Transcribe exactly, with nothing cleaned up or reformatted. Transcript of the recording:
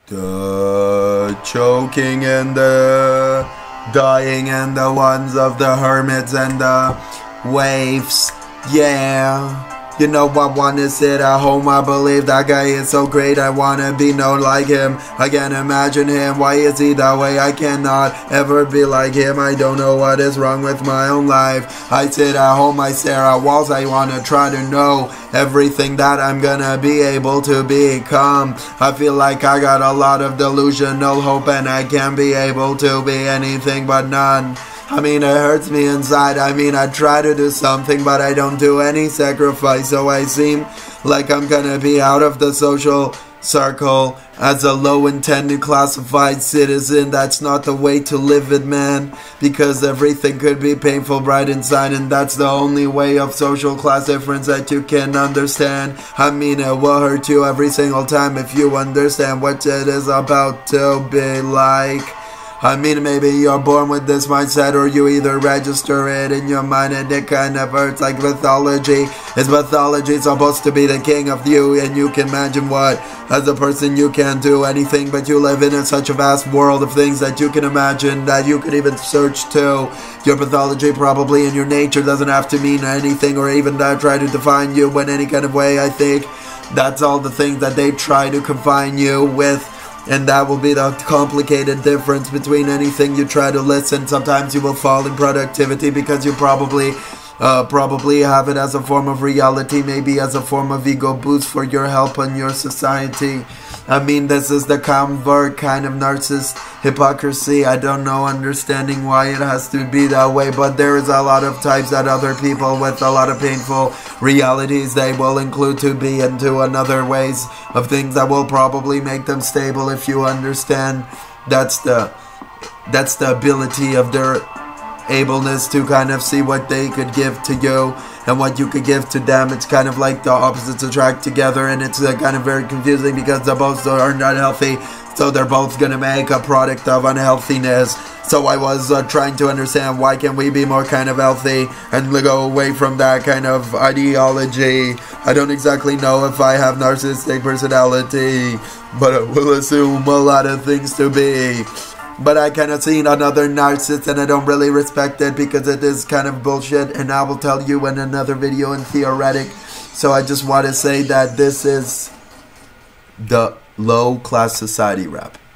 The choking and the dying and the ones of the hermits and the waifs. Yeah. You know I wanna sit at home, I believe that guy is so great, I wanna be known like him. I can't imagine him, why is he that way? I cannot ever be like him, I don't know what is wrong with my own life. I sit at home, I stare at walls, I wanna try to know everything that I'm gonna be able to become. I feel like I got a lot of delusional hope and I can't be able to be anything but none. I mean, it hurts me inside. I mean, I try to do something, but I don't do any sacrifice. So I seem like I'm gonna be out of the social circle as a low-intended classified citizen. That's not the way to live it, man. Because everything could be painful right inside, and that's the only way of social class difference that you can understand. I mean, it will hurt you every single time if you understand what it is about to be like. I mean, maybe you're born with this mindset, or you either register it in your mind and it kind of hurts like pathology. Is pathology supposed to be the king of you, and you can imagine what? As a person you can't do anything, but you live in a, such a vast world of things that you can imagine, that you could even search to. Your pathology probably in your nature doesn't have to mean anything, or even uh, try to define you in any kind of way. I think that's all the things that they try to confine you with. And that will be the complicated difference between anything you try to listen. Sometimes you will fall in productivity because you probably uh, probably have it as a form of reality, maybe as a form of ego boost for your help in your society. I mean, this is the convert kind of narcissist hypocrisy. I don't know understanding why it has to be that way, but there is a lot of types that other people with a lot of painful realities they will include to be into another ways of things that will probably make them stable if you understand. That's the that's the ability of their ableness to kind of see what they could give to you and what you could give to them. It's kind of like the opposites attract together, and it's uh, kind of very confusing because they both are not healthy, so they're both gonna make a product of unhealthiness. So I was uh, trying to understand, why can we be more kind of healthy and go away from that kind of ideology? I don't exactly know if I have narcissistic personality, but I will assume a lot of things to be. But I kind of seen another narcissist and I don't really respect it because it is kind of bullshit, and I will tell you in another video in theoretic. So I just want to say that this is the low class society rap.